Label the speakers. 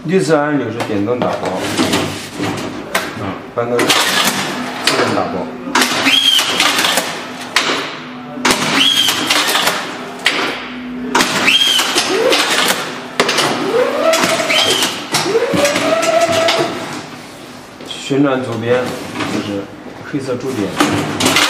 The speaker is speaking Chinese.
Speaker 1: 绿色按钮是点灯打包，翻灯自动打包。旋转左边就是黑色柱点。